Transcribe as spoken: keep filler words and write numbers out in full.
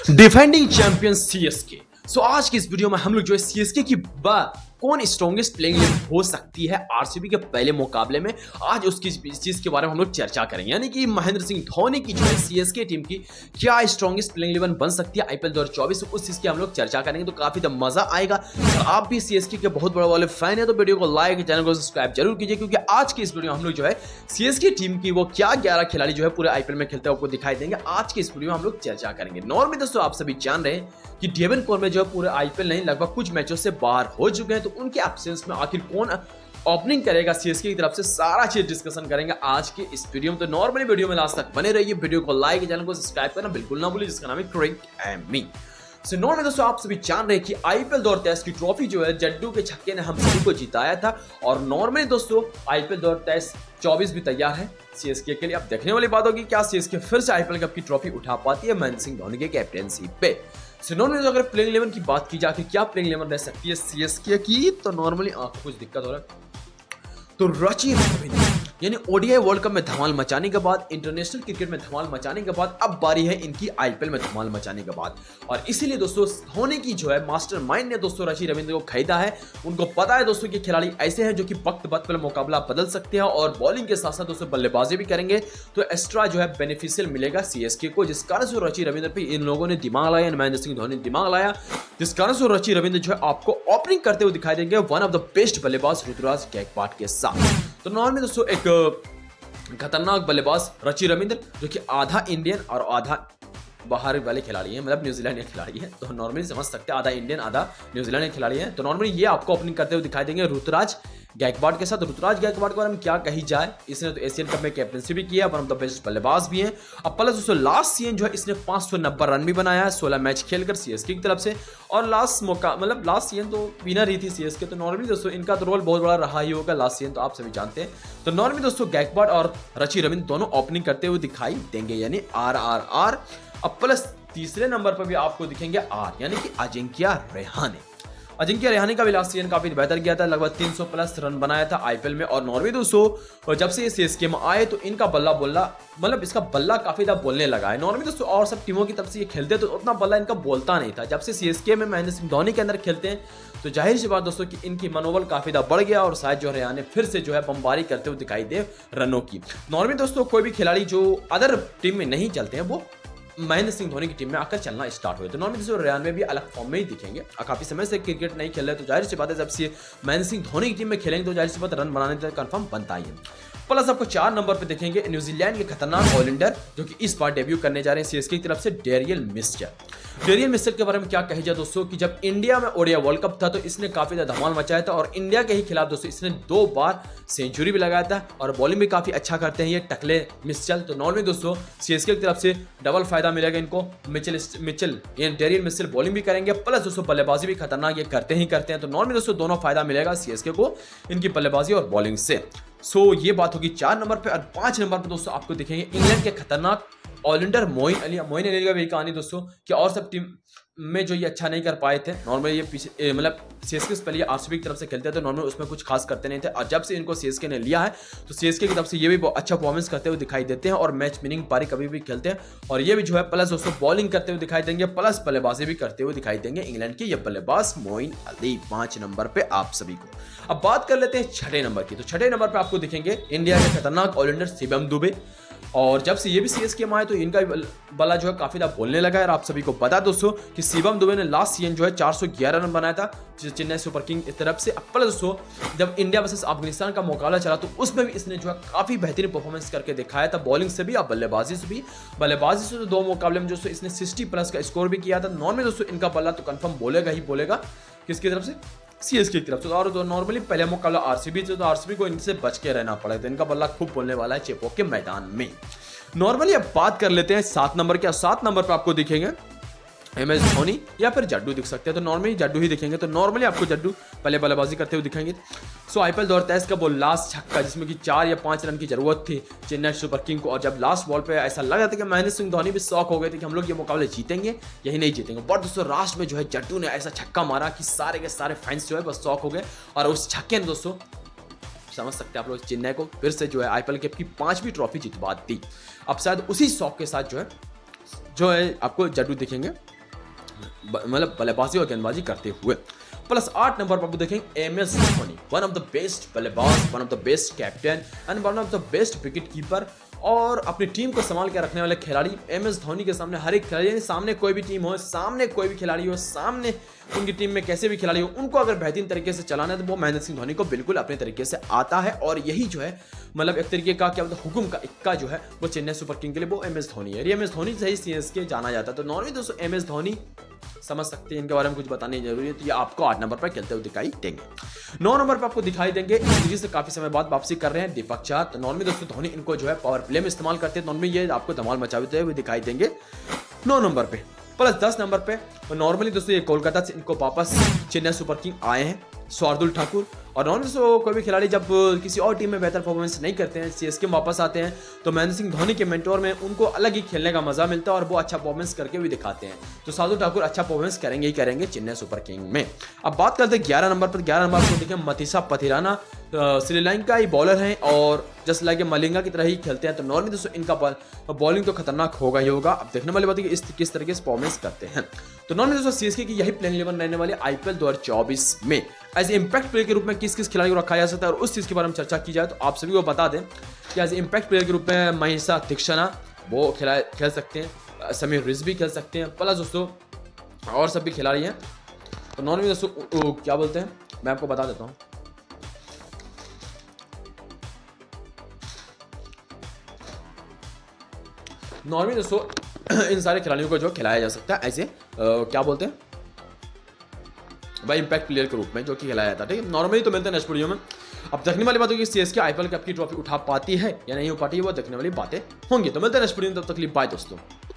Defending champion CSK. सो आज की इस वीडियो में हम लोग जो है सीएसके की बात कौन स्ट्रॉन्गेस्ट प्लेइंग इलेवन हो सकती है आरसीबी के पहले मुकाबले में, आज उसकी इस चीज के बारे में हम लोग चर्चा करेंगे। यानी कि महेंद्र सिंह धोनी की जो है सीएसके टीम की क्या स्ट्रॉन्गेस्ट प्लेइंग इलेवन बन सकती है आईपीएल दो हज़ार चौबीस, उस चीज की हम लोग चर्चा करेंगे। तो काफी तो मजा आएगा। तो आप भी सीएसके के बहुत बड़े वाले फैन है तो वीडियो को लाइक, चैनल को सब्सक्राइब जरूर कीजिए, क्योंकि आज की इस वीडियो में हम लोग जो है सीएसके टीम की वो क्या ग्यारह खिलाड़ी जो है पूरे आईपीएल में खेलते हैं आपको दिखाई देंगे। आज की इस वीडियो में हम लोग चर्चा करेंगे। नॉर्मली दोस्तों आप सभी जान रहे हैं कि डेवन कॉर्मे जो है पूरे आईपीएल नहीं लगभग कुछ मैचों से बाहर हो चुके हैं, तो उनके एब्सेंस में आखिर कौन ओपनिंग करेगा सीएसके की तरफ से, सारा चीज डिस्कशन करेंगे आज के इस वीडियो में। तो नॉर्मली वीडियो में लास्ट तक बने रहिए, वीडियो को लाइक, चैनल को सब्सक्राइब करना बिल्कुल ना भूलिए, जिसका नाम है Crick and me. So normally दोस्तों आप सभी जान रहे हैं कि आईपीएल दो हज़ार तेईस की ट्रॉफी जो है जड्डू के छक्के ने हम सभी को जिताया था, और नॉर्मली दोस्तों आईपीएल दो हज़ार तेईस चौबीस भी तैयार है सीएसके के लिए। अब देखने वाली बात होगी क्या सीएसके फिर से आईपीएल कप की ट्रॉफी उठा पाती है महेंद्र सिंह धोनी के कैप्टेंसी पे। सो नॉर्मली अगर प्लेइंग इलेवन की बात की जाए क्या प्लेइंग इलेवन रह सकती है सीएसके की, तो नॉर्मली आपको कुछ दिक्कत हो रहा है तो रची रविंद्र यानी ओडीआई वर्ल्ड कप में धमाल मचाने के बाद, इंटरनेशनल क्रिकेट में धमाल मचाने के बाद अब बारी है इनकी आईपीएल में धमाल मचाने के बाद। और इसीलिए दोस्तों धोनी की जो है मास्टरमाइंड ने दोस्तों रची रविंद्र को खरीदा है। उनको पता है दोस्तों कि खिलाड़ी ऐसे हैं जो कि वक्त वक्त पर मुकाबला बदल सकते हैं और बॉलिंग के साथ साथ दोस्तों बल्लेबाजी भी करेंगे, तो एक्स्ट्रा जो है बेनिफिशियल मिलेगा सीएसके को, जिस कारण से रची रविंद्र पे इन लोगों ने दिमाग लाया, महेंद्र सिंह धोनी ने दिमाग लाया, जिस कारण से रची रविंद्र जो है आपको ओपनिंग करते हुए दिखाई देंगे वन ऑफ द बेस्ट बल्लेबाज ऋतुराज गायकवाड के साथ। तो नॉर्मली दोस्तों एक खतरनाक बल्लेबाज रची रविंद्र जो कि आधा इंडियन और आधा बाहर वाले खिलाड़ी हैं, मतलब न्यूजीलैंड के खिलाड़ी हैं, तो नॉर्मली समझ सकते हैं आधा इंडियन आधा न्यूजीलैंड के खिलाड़ी हैं। तो नॉर्मली ये आपको ओपनिंग करते हुए दिखाई देंगे ऋतुराज गायकवाड के साथ। ऋतुराज गायकवाड के बारे में क्या कही जाए, इसने तो एशियन कप में कैप्टनसी भी किया, वन ऑफ द बेस्ट बल्लेबाज भी हैं। अब प्लस दोस्तों लास्ट सीजन जो है इसने पांच सौ नब्बे रन भी बनाया है सोलह मैच खेलकर सीएसके की तरफ से, और लास्ट मौका मतलब लास्ट सीजन तो विनर ही थी सीएसके। तो नॉर्मली दोस्तों इनका तो रोल बहुत बड़ा रहा ही होगा लास्ट सीजन, तो आप सभी जानते हैं। तो नॉर्मली दोस्तों गायकवाड और रची रविंद्र दोनों ओपनिंग करते हुए दिखाई देंगे, यानी आर आर आर। अब प्लस तीसरे नंबर पर भी आपको दिखेंगे आर, यानी कि अजिंक्य रहाणे। अजिंक्य रहाणे का भी लास्ट सीजन काफी बेहतर गया था, लगभग तीन सौ प्लस रन बनाया था आईपीएल में। और नॉर्वे दोस्तों जब से ये सीएसके में आए तो इनका बल्ला बोलना मतलब इसका बल्ला काफी ज्यादा बोलने लगा है। नॉर्वे दोस्तों और सब टीमों की तरफ से ये खेलते तो उतना बल्ला इनका बोलता नहीं था। जब से सीएसके में महेंद्र सिंह धोनी के अंदर खेलते हैं तो जाहिर सी बात दोस्तों कि इनकी मनोबल काफी ज्यादा बढ़ गया, और शायद जो रहाणे फिर से जो है बमबारी करते हुए दिखाई दे रनों की। नॉर्वे दोस्तों कोई भी खिलाड़ी जो अदर टीम में नहीं चलते हैं वो महेंद्र सिंह धोनी की टीम में आकर चलना स्टार्ट हुए। तो नॉर्मली दोस्तों रहाणे में भी अलग फॉर्म में ही दिखेंगे, काफी समय से क्रिकेट नहीं खेल रहे, तो जाहिर सी बात है जब से महेंद्र सिंह धोनी की टीम में खेलेंगे तो जाहिर सी बात रन बनाने का कंफर्म बनता ही है। प्लस आपको चार नंबर पे देखेंगे न्यूजीलैंड के खतरनाक ऑलराउंडर जो कि इस बार डेब्यू करने जा रहे हैं सीएसके की तरफ से, डेरियल मिचेल। डेरियल मिचेल के बारे में क्या कही जाए दोस्तों कि जब इंडिया में ओडीआई वर्ल्ड कप था तो इसने काफी ज्यादा धमाल मचाया था, और इंडिया के ही खिलाफ दोस्तों इसने दो बार सेंचुरी भी लगाया था, और बॉलिंग भी काफी अच्छा करते हैं ये टकले मिचेल। तो नॉर्मली दोस्तों सीएसके की तरफ से डबल फायदा मिलेगा इनको। मिचेल मिचेल ये डेरियल मिचेल बॉलिंग भी करेंगे, प्लस दोस्तों बल्लेबाजी भी खतरनाक ये करते ही करते हैं। तो नॉर्मली दोस्तों दोनों फायदा मिलेगा सीएसके को इनकी बल्लेबाजी और बॉलिंग से। सो so, ये बात होगी चार नंबर पे। और पांच नंबर पे दोस्तों आपको दिखेंगे इंग्लैंड के खतरनाक ऑलराउंडर मोइन अली। मोइन अली का भी कहानी दोस्तों कि और सब टीम में जो ये अच्छा नहीं कर पाए थे, नॉर्मली ये पीछे मतलब सीएसके से पहले आरसीबी की तरफ से खेलते थे, नॉर्मली उसमें कुछ खास करते नहीं थे, और जब से इनको सीएसके ने लिया है तो सीएसके की तरफ से ये भी बहुत अच्छा परफॉर्मेंस करते हुए दिखाई देते हैं, और मैच विनिंग पारी कभी भी खेलते हैं, और ये भी जो है प्लस दोस्तों बॉलिंग करते हुए दिखाई देंगे, प्लस बल्लेबाजी भी करते हुए दिखाई देंगे इंग्लैंड के ये बल्लेबाज मोइन अली पांच नंबर पे आप सभी को। अब बात कर लेते हैं छठे नंबर की। तो छठे नंबर पे आपको दिखेंगे इंडिया के खतरनाक ऑलराउंडर शिवम दुबे, और जब से ये भी सीएसके में आए तो इनका बल्ला जो है काफी ज्यादा बोलने लगा है। और आप सभी को पता दोस्तों कि शिवम दुबे ने लास्ट सीजन जो है चार सौ ग्यारह रन बनाया था चेन्नई सुपर किंग की तरफ से। अब दोस्तों जब इंडिया वर्सेस अफगानिस्तान का मुकाबला चला तो उसमें भी इसने जो है काफी बेहतरीन परफॉर्मेंस करके दिखाया था, बॉलिंग से भी और बल्लेबाजी से भी। बल्लेबाजी से तो दो मुकाबले में दोस्तों इसने साठ प्लस का स्कोर भी किया था। नॉर्मली दोस्तों इनका बल्ला तो कंफर्म बोलेगा ही बोलेगा, किसकी तरफ से, सीएसके की तरफ से। और तो नॉर्मली पहले मुकाबला आरसीबी से, तो आरसीबी को इनसे बच के रहना पड़ेगा, तो इनका बल्ला खूब बोलने वाला है चेपॉक के मैदान में। नॉर्मली अब बात कर लेते हैं सात नंबर के। सात नंबर पर आपको दिखेंगे एम एस धोनी या फिर जड्डू दिख सकते हैं, तो नॉर्मली जड्डू ही दिखेंगे। तो नॉर्मली आपको जड्डू पहले बल्लेबाजी करते हुए दिखेंगे। सो आईपीएल दो हज़ार तेईस का वो लास्ट छक्का जिसमें कि चार या पांच रन की जरूरत थी चेन्नई सुपर किंग को, और जब लास्ट बॉल पे ऐसा लगा था कि महेंद्र सिंह धोनी भी शॉक हो गए थे कि हम लोग ये मुकाबले जीतेंगे यही नहीं जीतेंगे, बट दोस्तों लास्ट में जो है जड्डू ने ऐसा छक्का मारा कि सारे के सारे फैंस जो है बस शॉक हो गए, और उस छक्के ने दोस्तों समझ सकते हैं आप लोग चेन्नई को फिर से जो है आईपीएल कप की पांचवी ट्रॉफी जितवा दी। अब शायद उसी शौक के साथ जो है जो है आपको जड्डू दिखेंगे मतलब बल्लेबाजी और गेंदबाजी करते हुए। प्लस आठ नंबर पर आप देखेंगे M S Dhoni, one of the best बल्लेबाज, one of the best captain and one of the best wicket keeper और अपनी टीम को संभाल के रखने वाले खिलाड़ी। एम एस धोनी के सामने हर एक खिलाड़ी, यानी सामने कोई भी टीम हो, सामने कोई भी खिलाड़ी हो, सामने उनकी टीम में कैसे भी खिलाड़ी हो, उनको अगर बेहतरीन तरीके से चलाना है तो वो महेंद्र सिंह धोनी को बिल्कुल अपने तरीके से आता है। और यही जो है मतलब एक तरीके का क्या बोलते हैं हुकुम का इक्का जो है वो चेन्नई सुपर किंग के लिए वो एम एस धोनी है। एम एस धोनी से ही सीएसके जाना जाता है। तो नॉर्मली दोस्तों एम एस धोनी समझ सकते हैं, इनके बारे में कुछ बताने की जरूरी है। तो ये आपको आठ नंबर पर खेलते हुए दिखाई देंगे। नौ नंबर पर आपको दिखाई देंगे इस सीरीज से काफी समय बाद वापसी कर रहे हैं दीपक चाहर। तो नॉर्मली दोस्तों धोनी इनको जो है पावर प्ले में इस्तेमाल करते हैं। नॉर्मली ये आपको धमाल मचाते हुए दिखाई देंगे नौ नंबर पे। प्लस दस नंबर पे नॉर्मली दोस्तों ये कोलकाता से इनको वापस चेन्नई सुपर किंग आए हैं शार्दुल ठाकुर। और नॉर्मली दोस्तों कोई भी खिलाड़ी जब किसी और टीम में बेहतर परफॉर्मेंस नहीं करते हैं, सीएसके में वापस आते हैं, तो महेंद्र सिंह धोनी के मेंटोर में उनको अलग ही खेलने का मजा मिलता है और वो अच्छा परफॉर्मेंस करके भी दिखाते हैं। तो शार्दुल ठाकुर अच्छा परफॉर्मेंस करेंगे ही करेंगे चेन्नई सुपर किंग में। अब बात करते हैं ग्यारह नंबर पर। ग्यारह नंबर पर देखिए मथीसा पथिराना श्रीलंका ही बॉलर हैं और जस्ट लाइक मलिंगा की तरह ही खेलते हैं। तो नॉर्मली दोस्तों इनका बॉलिंग तो खतरनाक होगा ही होगा। अब देखने वाली बात है कि इस किस तरीके से परफॉर्मेंस करते हैं। तो नॉर्मली दोस्तों सीएसके की यही प्लेइंग इलेवन रहने वाले आईपीएल दो हज़ार चौबीस में एज इंपैक्ट प्लेयर के रूप में किस किस खिलाड़ी को रखा जा सकता है और उस चीज के बारे में चर्चा की जाए तो आप सभी को बता दें कि एज इंपैक्ट प्लेयर के रूप में महेशा दीक्षणा वो खिला खेल सकते हैं, समीर रिजवी खेल सकते हैं, प्लस दोस्तों और सब भी खिलाड़ी हैं। तो नॉर्मली दोस्तों क्या बोलते हैं मैं आपको बता देता हूँ। नॉर्मली दोस्तों इन सारे खिलाड़ियों को जो खिलाया जा सकता है ऐसे क्या बोलते हैं भाई इंपैक्ट प्लेयर के रूप में जो कि खिलाया जाता है। ठीक है, नॉर्मली तो मिलते हैं नेक्स्ट वीडियो में। अब देखने वाली बात होगी सीएसके आईपीएल कप की ट्रॉफी उठा पाती है या नहीं हो पाती है, वो देखने वाली बातें होंगी। तो मिलते हैं नेक्स्ट वीडियो में, तब तक के लिए बाय दोस्तों।